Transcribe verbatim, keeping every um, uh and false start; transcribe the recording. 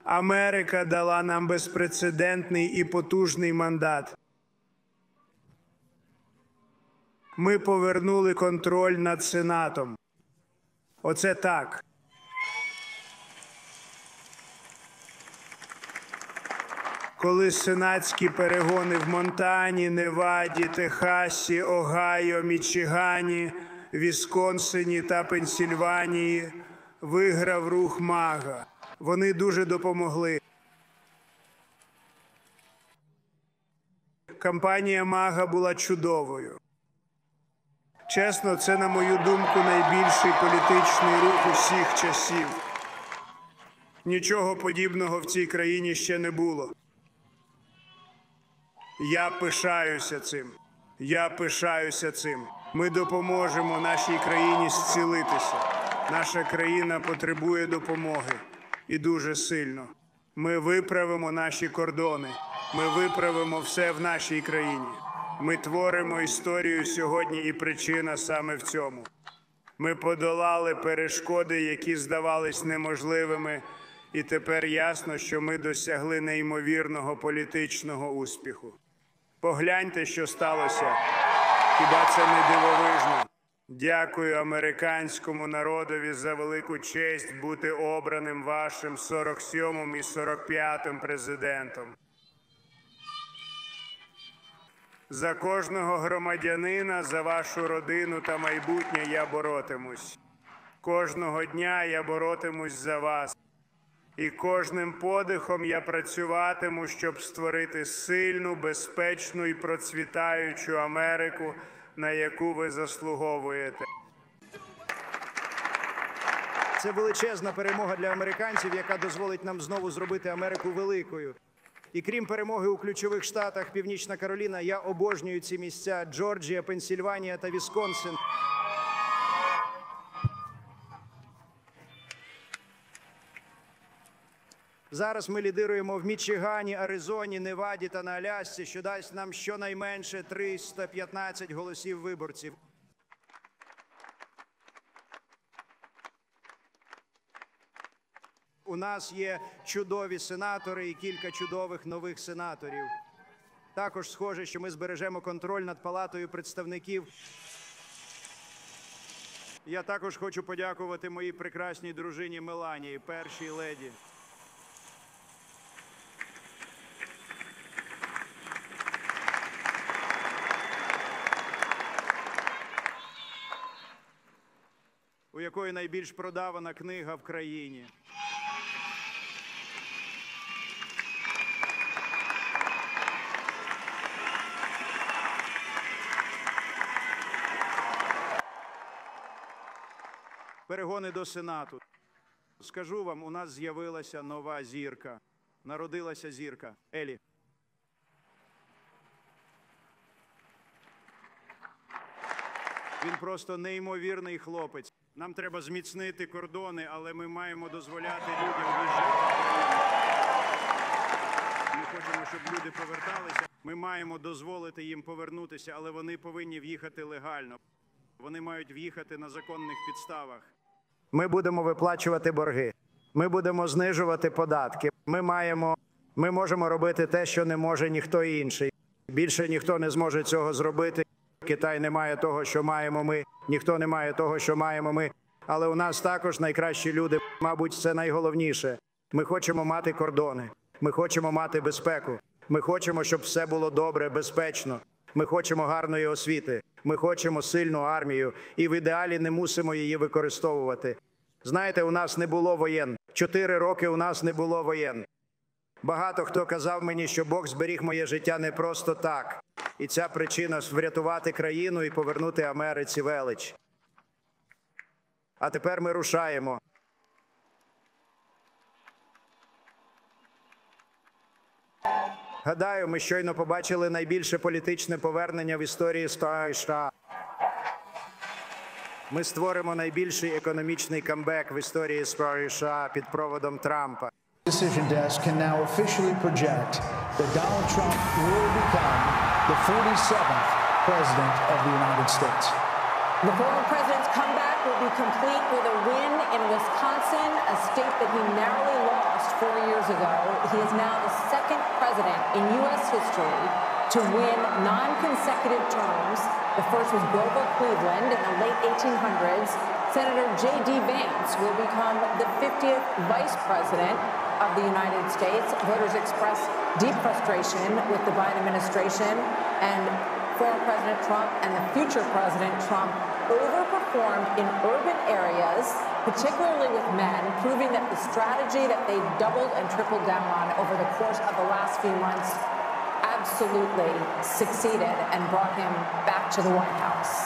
Америка дала нам безпрецедентний і потужний мандат. Ми повернули контроль над Сенатом. Оце так. Коли сенатські перегони в Монтані, Неваді, Техасі, Огайо, Мічигані, Вісконсині та Пенсільванії виграв рух МАГА. Вони дуже допомогли. Кампанія МАГА була чудовою. Чесно, це, на мою думку, найбільший політичний рух усіх часів. Нічого подібного в цій країні ще не було. Я пишаюся цим. Я пишаюся цим. Ми допоможемо нашій країні зцілитися. Наша країна потребує допомоги. І дуже сильно. Ми виправимо наші кордони. Ми виправимо все в нашій країні. Ми творимо історію сьогодні, і причина саме в цьому. Ми подолали перешкоди, які здавались неможливими, і тепер ясно, що ми досягли неймовірного політичного успіху. Погляньте, що сталося. Хіба це не дивовижно? Дякую американському народові за велику честь бути обраним вашим сорок сьомим і сорок п'ятим президентом. За кожного громадянина, за вашу родину та майбутнє я боротимусь. Кожного дня я боротимусь за вас. І кожним подихом я працюватиму, щоб створити сильну, безпечну і процвітаючу Америку, на яку ви заслуговуєте. Це величезна перемога для американців, яка дозволить нам знову зробити Америку великою. І крім перемоги у ключових штатах Північна Кароліна, я обожнюю ці місця – Джорджія, Пенсільванія та Вісконсин. Зараз ми лідируємо в Мічигані, Аризоні, Неваді та на Алясці, що дасть нам щонайменше триста п'ятнадцять голосів виборців. У нас є чудові сенатори і кілька чудових нових сенаторів. Також схоже, що ми збережемо контроль над Палатою представників. Я також хочу подякувати моїй прекрасній дружині Меланії, першій леді. У якої найбільш продавана книга в країні. Перегони до Сенату. Скажу вам, у нас з'явилася нова зірка. Народилася зірка. Елі. Він просто неймовірний хлопець. Нам треба зміцнити кордони, але ми маємо дозволяти людям виїжджати в країну. Ми хочемо, щоб люди поверталися. Ми маємо дозволити їм повернутися, але вони повинні в'їхати легально. Вони мають в'їхати на законних підставах. Ми будемо виплачувати борги. Ми будемо знижувати податки. Ми маємо, ми можемо робити те, що не може ніхто інший. Більше ніхто не зможе цього зробити. Китай не має того, що маємо ми. Ніхто не має того, що маємо ми. Але у нас також найкращі люди. Мабуть, це найголовніше. Ми хочемо мати кордони. Ми хочемо мати безпеку. Ми хочемо, щоб все було добре, безпечно. Ми хочемо гарної освіти. Ми хочемо сильну армію. І в ідеалі не мусимо її використовувати. Знаєте, у нас не було воєн. Чотири роки у нас не було воєн. Багато хто казав мені, що Бог зберіг моє життя не просто так. І ця причина – врятувати країну і повернути Америці велич. А тепер ми рушаємо. Гадаю, ми щойно побачили найбільше політичне повернення в історії США. Ми створимо найбільший економічний камбек в історії США під проводом Трампа. Decision desk can now officially project that Donald Trump will become the forty-seventh president of the United States. The former president's comeback will be complete with a win in Wisconsin, a state that he narrowly lost four years ago. He is now the second president in U S history to win non-consecutive terms. The first was Grover Cleveland in the late eighteen hundreds. Senator J D Vance will become the fiftieth vice president of the United States. Voters expressed deep frustration with the Biden administration, and former President Trump and the future President Trump overperformed in urban areas, particularly with men, proving that the strategy that they doubled and tripled down on over the course of the last few months absolutely succeeded and brought him back to the White House.